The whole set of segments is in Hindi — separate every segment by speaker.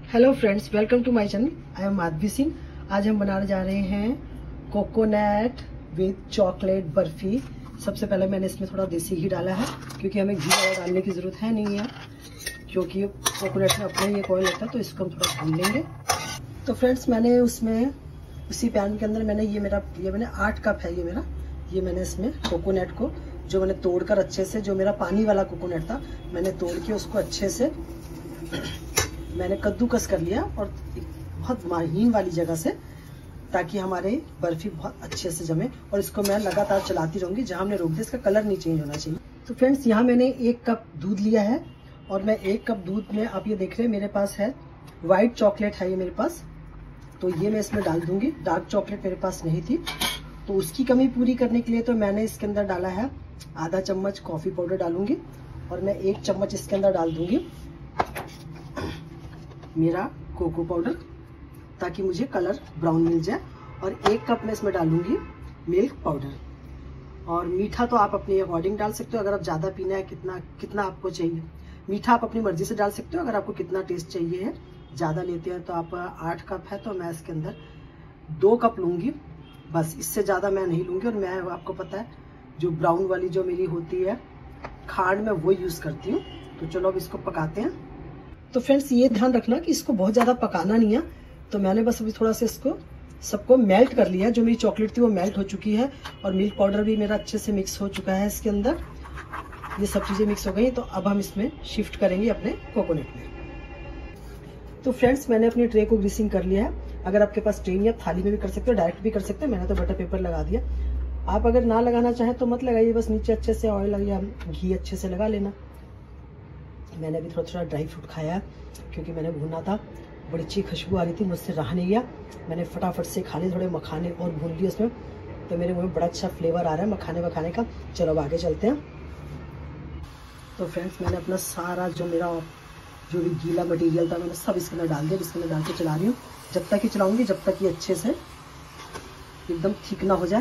Speaker 1: Hello friends, welcome to my channel. I am Madhavi Singh. आज हम बनाने जा रहे हैं कोकोनट विद चॉकलेट बर्फी। सबसे पहले मैंने इसमें थोड़ा देसी घी डाला है क्योंकि हमें घी ज़्यादा डालने की ज़रूरत है नहीं है, क्योंकि कोकोनट में अपना ही एक ऑयल होता है, तो इसको हम थोड़ा भून लेंगे। तो फ्रेंड्स, मैंने उसमें उसी पैन के अंदर मैंने 8 कप है ये मैंने इसमें कोकोनट को जो मैंने तोड़कर अच्छे से, जो मेरा पानी वाला कोकोनट था मैंने तोड़ के उसको अच्छे से मैंने कद्दूकस कर लिया और बहुत महीन वाली जगह से, ताकि हमारे बर्फी बहुत अच्छे से जमे। और इसको मैं लगातार चलाती रहूंगी, जहां हमने रोक दिया इसका कलर नहीं चेंज होना चाहिए। तो फ्रेंड्स, यहाँ मैंने 1 कप दूध लिया है और मैं 1 कप दूध में आप ये देख रहे हैं मेरे पास है व्हाइट चॉकलेट है ये मेरे पास, तो ये मैं इसमें डाल दूंगी। डार्क चॉकलेट मेरे पास नहीं थी, तो उसकी कमी पूरी करने के लिए तो मैंने इसके अंदर डाला है आधा चम्मच कॉफी पाउडर डालूंगी और मैं 1 चम्मच इसके अंदर डाल दूंगी मेरा कोको पाउडर, ताकि मुझे कलर ब्राउन मिल जाए। और 1 कप में इसमें डालूंगी मिल्क पाउडर। और मीठा तो आप अपने अकॉर्डिंग डाल सकते हो, अगर आप ज़्यादा पीना है, कितना आपको चाहिए। मीठा आप अपनी मर्जी से डाल सकते हो, अगर आपको कितना टेस्ट चाहिए है। ज़्यादा लेते हैं तो आप 8 कप है तो मैं इसके अंदर 2 कप लूँगी, बस इससे ज़्यादा मैं नहीं लूँगी। और मैं, आपको पता है, जो ब्राउन वाली जो मेरी होती है खांड, मैं वो यूज़ करती हूँ। तो चलो अब इसको पकाते हैं। तो फ्रेंड्स, ये ध्यान रखना कि इसको बहुत ज़्यादा पकाना नहीं है। तो मैंने बस अभी थोड़ा सा इसको सबको मेल्ट कर लिया। जो मेरी चॉकलेट थी वो मेल्ट हो चुकी है और मिल्क पाउडर भी मेरा अच्छे से मिक्स हो चुका है इसके अंदर। ये सब चीज़ें मिक्स हो गई, तो अब हम इसमें शिफ्ट करेंगे अपने कोकोनट में। तो फ्रेंड्स, मैंने अपनी ट्रे को ग्रीसिंग कर लिया है। अगर आपके पास ट्रे नहीं है, थाली में भी कर सकते हो, डायरेक्ट भी कर सकते हो। मैंने तो बटर पेपर लगा दिया। आप अगर ना लगाना चाहें तो मत लगाइए, बस नीचे अच्छे से ऑयल या घी अच्छे से लगा लेना। मैंने भी थोड़ा ड्राई फ्रूट खाया क्योंकि मैंने भूना था, बड़ी अच्छी खुशबू आ रही थी, मुझसे रहा नहीं गया। मैंने फटाफट से खा लिए, थोड़े मखाने और भून लिए उसमें, तो मेरे मुंह में बड़ा अच्छा फ्लेवर आ रहा है मखाने का। चलो अब आगे चलते हैं। तो फ्रेंड्स, मैंने अपना सारा जो भी गीला मटेरियल था मैंने सब इसके अंदर डाल दिया। इसके अंदर डाल के चला रही हूँ, जब तक ही चलाऊंगी जब तक ये अच्छे से एकदम ठीक ना हो जाए।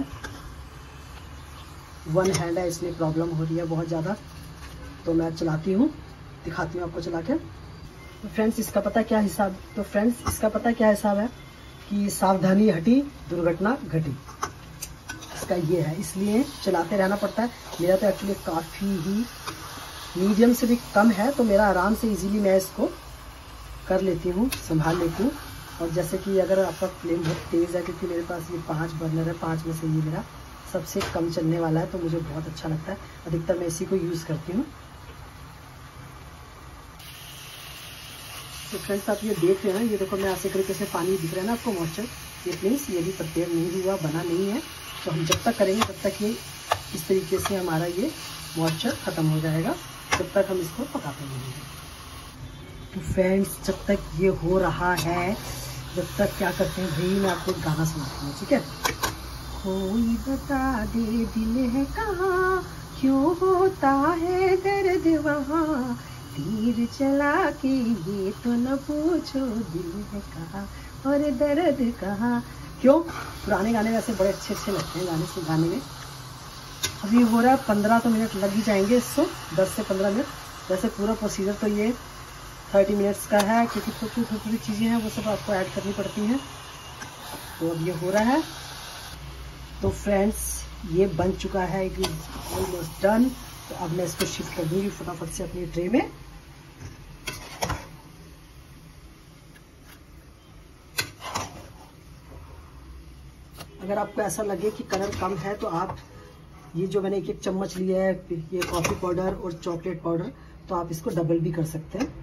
Speaker 1: 1 हैंड है, इसलिए प्रॉब्लम हो रही है बहुत ज़्यादा, तो मैं चलाती हूँ, दिखाती हूँ आपको चला के। तो फ्रेंड्स, इसका पता क्या हिसाब है कि सावधानी हटी दुर्घटना घटी। इसका ये है, इसलिए चलाते रहना पड़ता है। मेरा तो एक्चुअली काफ़ी ही मीडियम से भी कम है, तो मेरा आराम से इजीली मैं इसको कर लेती हूँ, संभाल लेती हूँ। और जैसे कि अगर आपका फ्लेम बहुत तेज़ है, क्योंकि मेरे पास ये 5 बर्नर है, 5 में से ये मेरा सबसे कम चलने वाला है, तो मुझे बहुत अच्छा लगता है। अधिकतर मैं इसी को यूज़ करती हूँ। तो फ्रेंड्स, आप ये देख रहे हैं ना, ये देखो मैं ऐसे तरीके से पानी दिख रहा है ना आपको, मॉइस्चर, ये मीन्स ये भी प्रिपेयर नहीं हुआ, बना नहीं है। तो हम जब तक करेंगे तब तक ये इस तरीके से हमारा ये मॉइस्चर ख़त्म हो जाएगा, जब तक हम इसको पकाते रहेंगे। तो फ्रेंड्स, जब तक ये हो रहा है, जब तक क्या करते हैं भाई, मैं आपको एक गाना सुनाती हूँ, ठीक है। कोई बता दे दिल है कहाँ, क्यों होता है दर्द वहाँ, तीर चला के ये तो न पूछो दिल है कहाँ और दर्द कहाँ। क्यों, पुराने गाने वैसे बड़े अच्छे लगते हैं गाने में। अभी हो रहा है 15 तो मिनट लग ही जाएंगे इसको, 10 से 15 मिनट। वैसे पूरा प्रोसीजर तो ये 30 मिनट्स का है, क्योंकि छोटी चीज़ें हैं वो सब आपको ऐड करनी पड़ती हैं। तो अब ये हो रहा है। तो फ्रेंड्स, ये बन चुका है, इट इज ऑलमोस्ट डन। तो अब मैं इसको शिफ्ट कर दूंगी फटाफट से अपनी ट्रे में। अगर आपको ऐसा लगे कि कलर कम है, तो आप ये जो मैंने 1 चम्मच लिया है ये कॉफ़ी पाउडर और चॉकलेट पाउडर, तो आप इसको डबल भी कर सकते हैं।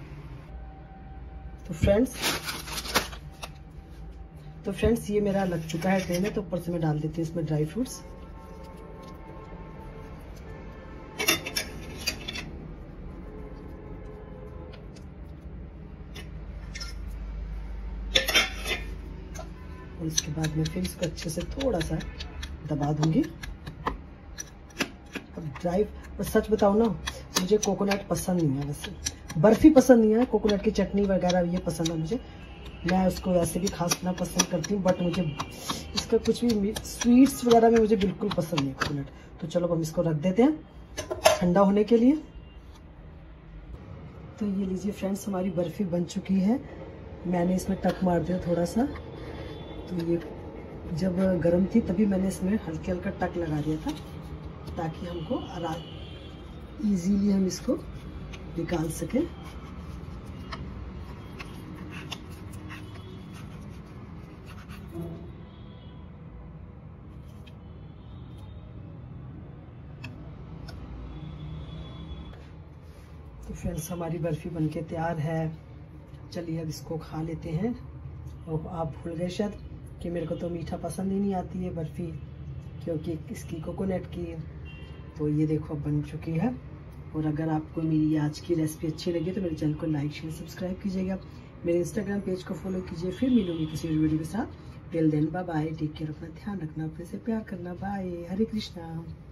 Speaker 1: तो फ्रेंड्स, ये मेरा लग चुका है ट्रे में। तो ऊपर से मैं डाल देती हूँ इसमें ड्राई फ्रूट्स। और इसके बाद मैं फिर इसको अच्छे से थोड़ा सा दबा दूंगी। अब सच बताऊं ना, मुझे कोकोनट पसंद नहीं है, वैसे बर्फी पसंद नहीं है, कोकोनट की चटनी वगैरह ये पसंद है मुझे। मैं उसको वैसे भी खाना पसंद करती हूँ, बट मुझे इसका कुछ भी स्वीट्स वगैरह में मुझे बिल्कुल पसंद नहीं है कोकोनट। तो चलो हम इसको रख देते हैं ठंडा होने के लिए। तो ये लीजिए फ्रेंड्स, हमारी बर्फी बन चुकी है। मैंने इसमें टक मार दिया थोड़ा सा, तो ये जब गर्म थी तभी मैंने इसमें हल्का हल्का टक लगा दिया था, ताकि हमको इजीली हम इसको निकाल सकें। तो फ्रेंड्स, हमारी बर्फ़ी बनके तैयार है। चलिए अब इसको खा लेते हैं। और आप भूल गए शायद कि मेरे को तो मीठा पसंद ही नहीं आती है बर्फ़ी, क्योंकि इसकी कोकोनट की। तो ये देखो अब बन चुकी है। और अगर आपको मेरी आज की रेसिपी अच्छी लगी तो मेरे चैनल को लाइक शेयर सब्सक्राइब कीजिएगा। मेरे इंस्टाग्राम पेज को फॉलो कीजिए। फिर मिलूंगी किसी वीडियो के साथ। Till then bye bye, take care, अपना ध्यान रखना, अपने से प्यार करना। बाय, हरे कृष्णा।